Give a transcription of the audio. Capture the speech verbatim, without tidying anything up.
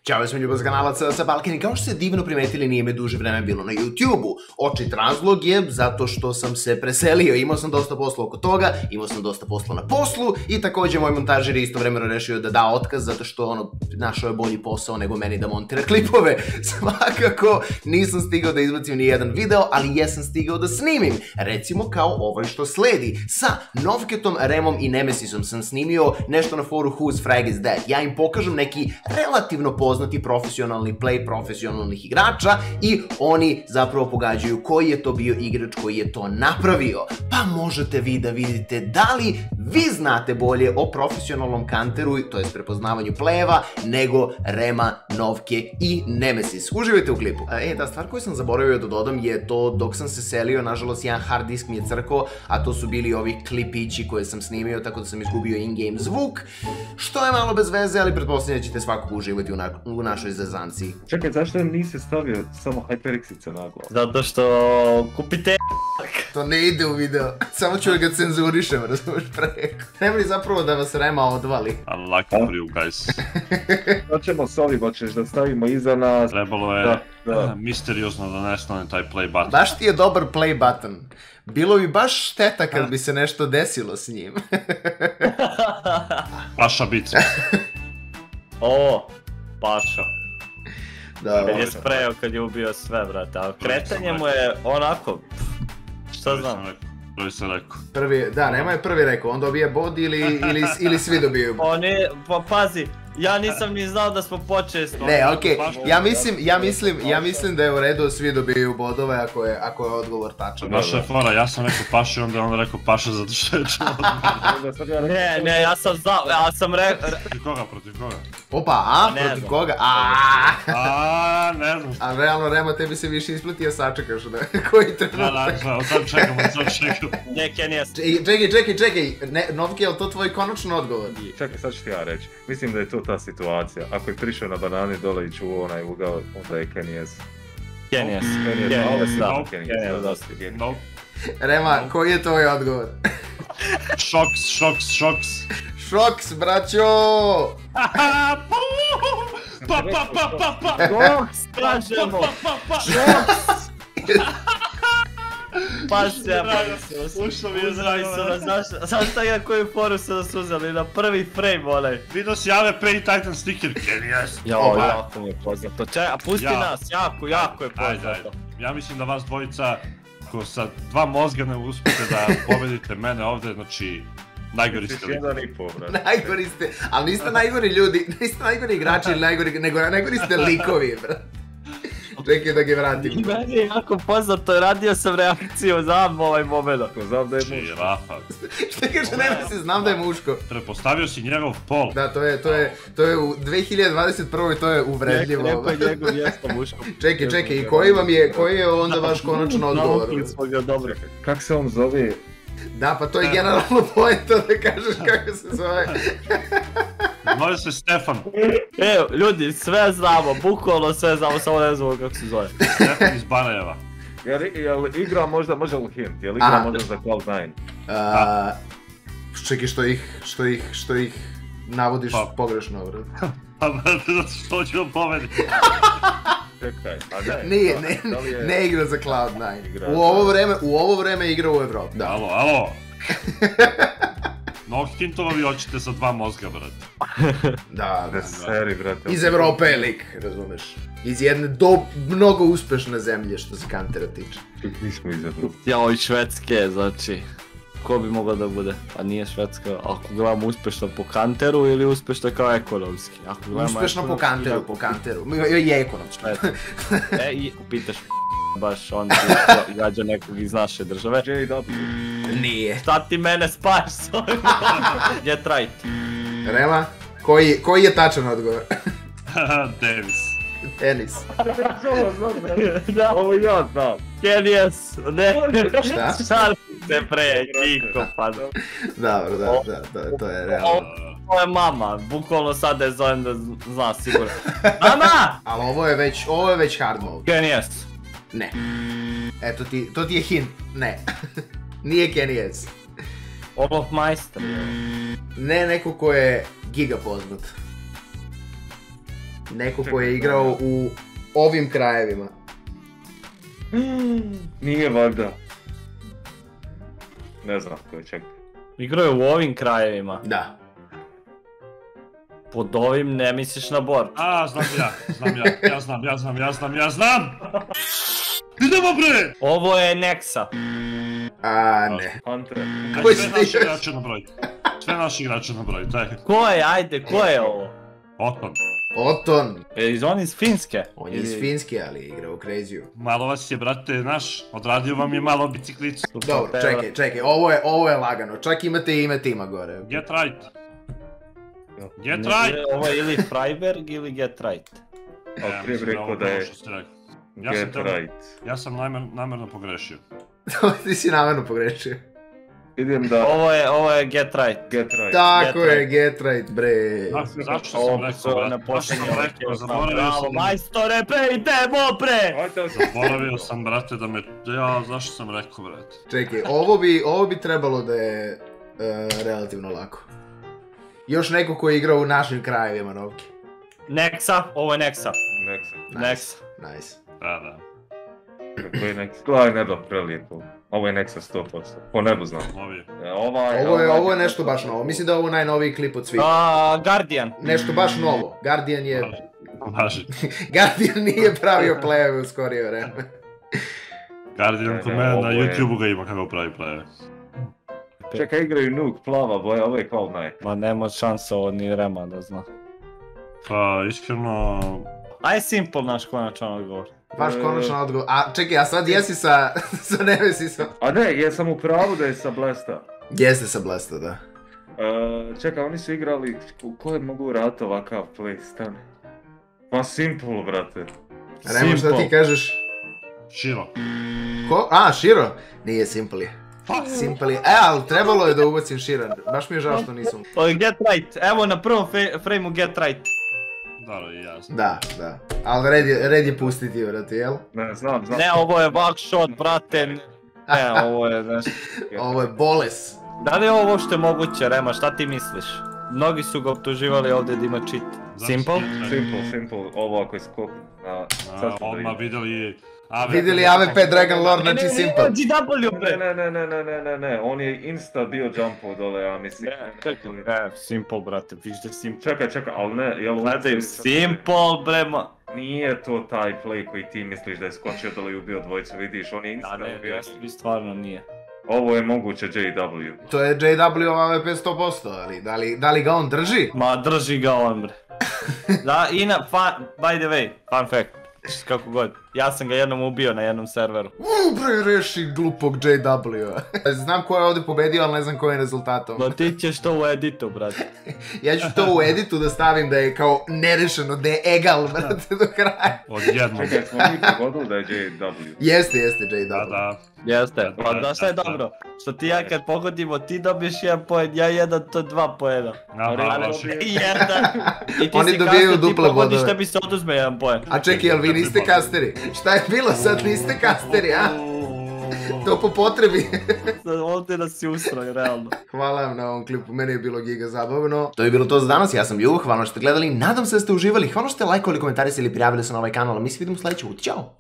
Ćao, ja sam Ljubav s kanala C S Balkan i kao što ste divno primetili, nije me duže vreme bilo na YouTube-u. Očit razlog je zato što sam se preselio, imao sam dosta posla oko toga, imao sam dosta posla na poslu i također moj montažer je istovremeno rešio da da otkaz zato što ono, našao je bolji posao nego meni da montira klipove. Svakako nisam stigao da izbacim ni jedan video, ali jesam stigao da snimim. Recimo kao ovaj što sledi. Sa Novketom, Remom i Nemesisom sam snimio nešto na foru Whose Frag is That. Ja im pokažem neki relativno poznati profesionalni play profesionalnih igrača i oni zapravo pogađaju koji je to bio igrač koji je to napravio. Pa možete vi da vidite da li vi znate bolje o profesionalnom counteru, to je prepoznavanju playeva, nego Rema, Novke i Nemesis. Uživajte u klipu. E, da, stvar koju sam zaboravio da dodam je to dok sam se selio, nažalost jedan hard disk mi je crkao, a to su bili ovi klipići koje sam snimio, tako da sam izgubio in-game zvuk, što je malo bez veze, ali pretpostavljam da ćete svakog uživati u, na, u našoj zezanci. Čekaj, zašto nisi stavio samo HyperX-ice na glavu? Zato što kupite To ne ide u video, samo ću ga cenzurišem, razumiješ preko. Treba li zapravo da vas Rema odvali? Unlucky for you guys. Hoćemo s ovim, hoćeš da stavimo iza nas. Trebalo je Da, da. misteriozno da nestane taj play button. Baš ti je dobar play button. Bilo bi baš šteta kad bi se nešto desilo s njim. Paša bica. O, Paša. Da, Kad je sprejao kad je ubio sve, brate, ali kretanje mu je onako, šta znam. Prvi sam rekao. prvi, da, Rema je prvi rekao, on dobije bod ili, ili, ili svi dobiju bod. On je, pa pazi, ja nisam ni znao da smo počeli s Ne, okej, ja mislim, ja mislim, ja mislim da je u redu svi dobiju bodove ako je, ako je odgovor tačan. Naša je fora, ja sam rekao Paša i onda je on rekao Paša zato što je čuo. Ne, ne, ja sam znao, ja sam rekao... Protiv koga, protiv koga? Opa, a? Ne Protiv znam. koga? Aaaa! Aaaa, ne znam. A realno, Rema, tebi se više isplatio sačekaš da koji Da, trenutak. da, od sad čekam, od sad čekam. Ne, Kenijas. Čekaj, čekaj, čekaj, ne, Novke, je li to tvoj konačan odgovor? Čekaj, sad ću ti ja reći. Mislim da je to ta situacija. Ako je prišao na banani dole i čuo onaj ugao, onda je Kenijas. Kenijas. Kenijas, ali Kenijas, da. da, Kenijas, Kenijas, da, da. Kenijas. No. Rema, koji je tvoj odgovor? Šoks, šoks, šoks. Šoks, braćo! Aha, pa, pa, pa, pa, pa. Šoks, kažemo! Šoks! Pa se ja pa Ušlo mi je zaista. Znaš šta je na koju foru se nas uzeli, na prvi frame onaj. Vidio si jave Prey Titan sticker, Kenijas. Jao, jako mi je poznato. Čaj, a pusti Ja. nas, jako, jako je Ajde, poznato. ajde. Ja mislim da vas dvojica, ko sa dva mozga ne uspete da pobedite mene ovde, znači, najgori ste li. jedan i pol, brate. Najgori ste, ali niste najgori ljudi, niste najgori igrači ili najgori, nego najgori ste likovi, brat. Čekaj da ga vratim. Meni je jako poznato, radio sam reakciju, znam ovaj moment. Ko znam da je muško. Žirafa. Šta kaže, nema se, znam da je muško. Prepostavio si njegov pol. Da, to je, to je, to je u dve hiljade dvadeset prvoj to je uvredljivo. Neko je njegov jesto muško. Čekaj, čekaj, i koji vam je, koji je onda vaš konačan odgovor? Dobro. Kak se on zove? Da, pa to je generalno poenta da kažeš kako se zove. Zove se Stefan. Evo, ljudi, sve znamo, bukvalno sve znamo, samo ne znamo kako se zove. Stefan iz Banajeva. Jel, jel igra možda, može li hint? Jel igra Aha. možda za Cloud nine? A, čekaj, što ih, što ih, što ih navodiš Pa. pogrešno, bro. Pa brate, zato što ću vam pobediti. Čekaj, a ne. Nije, da, ne, da li je- ne igra za Cloud nine. Igra U za- ovo vreme, u ovo vreme igra u Evropi, da. Alo, alo. Mnogo hintova vi hoćete sa dva mozga, brate. Da, da. Da, seri, brate. Iz Evrope je lik, razumeš? Iz jedne do mnogo uspešne zemlje što se kantera tiče. Mi smo iz Evrope. Jao, i Švedske, znači, ko bi mogao da bude? Pa nije Švedska, ako gledamo uspešno po kanteru ili uspešno kao ekonomski? Ako gledamo Uspešno po ekonomski, kanteru, da, po kanteru. Je ekonomski. Švedska. E, i pitaš baš on ti gađa nekog iz naše države. J W. Nije. Šta ti mene spaš s ovim? Get right. Rema, koji, koji je tačan odgovor? Davis. Tenis. Da, Ovo ja znam. Kenijas, ne. Šta? Šalim se pre, Kiko, pa da. Dobro, da, da, to, to je realno. Ovo je mama, bukvalno sad da je zovem da zna sigurno. Mama! Ali ovo je već, ovo je već hard mode. Kenijas. Ne. Eto ti, to ti je hint. Ne. Nije Kenny S. Olof Majster. Ne neko ko je giga poznat. Neko ko je igrao u ovim krajevima. Nije valjda. Ne znam ko je, čekaj. Igrao je u ovim krajevima. Da. Pod ovim ne misliš na Bor. A, znam ja, znam ja, ja znam, ja znam, ja znam, ja znam! Idemo bre! Ovo je Nexa. A ne. Hunter. Koji Sve si naši ti još? igrače nabrojite. Sve naši igrače nabrojite, daj. Ko je, ajde, ko je ovo? Oton. Oton. Je iz on iz Finske? On je iz Ili- Finske, ali je igrao u Crazy-u. Malo vas je, brate, naš, odradio vam je malo biciklicu. Dobro, čekaj, čekaj, ovo je, ovo je lagano. Čak imate ime tima gore. Get right. Get Ne, right! Ovo je ili Freiberg ili Get Right. Ali Ja, prije bi mislim rekao ovo da je prvo što ste rekli. Ja sam, Get tebe, Right. ja sam namjer, namjerno pogrešio. Ti si namjerno pogrešio. Idem da... Ovo je, ovo je Get Right. Get Right. Tako Get je, right. get right, bre. Za- Zašto sam Ovo rekao, su brate? na Zašto posljednje sam rekao, rekao, zaboravio bravo, sam... majstore, pre, idemo pre! Ajde, ajde. Zaboravio sam, brate, da me... Ja, zašto sam rekao, brate? Čekaj, ovo bi, ovo bi trebalo da je e, relativno lako. Još neko ko je igrao u našim krajevima, Novki. Nexa, ovo je Nexa. Nexa. Nexa. Nice. Da, da. Koji je Nexa? Aj, ne da, prelijepo. Ovo je Nexa sto posto. Po nebu znam. Ovi. E, Ovaj, Ovo je, ovaj- ovo je nešto baš novo. Mislim da je ovo najnoviji klip od svih. A, Guardian. Nešto baš novo. Guardian je... Važi. Guardian nije pravio plejeve u skorije vreme. Guardian Ne, kod ne, mene ovo na je- YouTubeu ga ima kako pravi pleve. Čekaj, igraju Nuke, plava boja, ovo je kao naj. Ma nema šansa ovo ni Rema da zna. Pa, iskreno... Aj Simple naš konačan odgovor. Baš konačan odgovor. A čekaj, a sad jesi sa, sa Nemesisom? A ne, jesam u pravu da je sa Blasta. Jeste sa Blasta, da. Uh, čekaj, oni su igrali, u kojem mogu vratiti ovakav play, stani. Pa Simple, brate. Remo, šta ti Simple. kažeš? Širo. Ko? A, Shiro? Nije Simple je. Pa, Simple je. E, ali trebalo je da ubacim Shiro. Baš mi je žao što nisam. Ovo je Get Right, evo na prvom fe- frame-u Get Right. da, i ja znam. Da, da. Ali red je, red je pustiti, vrati, jel? Ne, znam, znam. Ne, ovo je backshot, brate. Ne, ovo je nešto. Ovo je boles. Da li je ovo uopšte moguće, Rema, šta ti misliš? Mnogi su ga optuživali ovdje da ima cheat. Zašto Simple? si Get Right? Simple, simple, ovo ako je skok. A, sad A, sam da odmah vidim. vidjeli... A V P Vidjeli A V P Dragon Lord, znači Simple. G W, Ne, bre! ne, ne, ne, ne, ne, ne, ne, on je insta bio jumpao dole, ja mislim. Ne, čekaj, ne, Simple, brate, viš da je Simple. Čekaj, čekaj, ali ne, jel... on- Gledaj, Simple, bre, ma... Nije to taj play koji ti misliš da je skočio dole i ubio dvojicu, vidiš, on je insta A ne, ubio. jes- stvarno nije. Ovo je moguće J W. To je J W A V P sto posto, ali da li, da li ga on drži? Ma, drži ga on, bre. Da, i na, fun, by the way, fun fact, kako god, ja sam ga jednom ubio na jednom serveru. Uuu, bre, reši glupog J W-a. Znam ko je ovdje pobedio, ali ne znam kojim rezultatom. No ti ćeš to u editu, brate. Ja ću to u editu da stavim da je kao nerešeno, da je egal, brate, do kraja. Odjednom. Čekaj, smo mi pogodili da je J W. Jeste, jeste J Da, W. da. Jeste, pa Da, znaš šta je da, da. dobro? Što ti ja kad pogodimo, ti dobiješ jedan poen, ja jedan, to dva poena. Aha, Ali- loši. I jedan. I ti Oni si dobijaju kaster, ti duple pogodiš, bodove. tebi se oduzme jedan poen. A čekaj, jel vi niste kasteri? Šta je bilo sad, niste kasteri, a? To po potrebi. Ovdje nas si ustroj, realno. Hvala vam na ovom klipu, meni je bilo giga zabavno. To je bilo to za danas, ja sam Jugo, hvala što ste gledali, nadam se da ste uživali, hvala što ste lajkovali, komentarisali ili prijavili se na ovaj kanal, a mi se vidimo sljedeći put, ćao!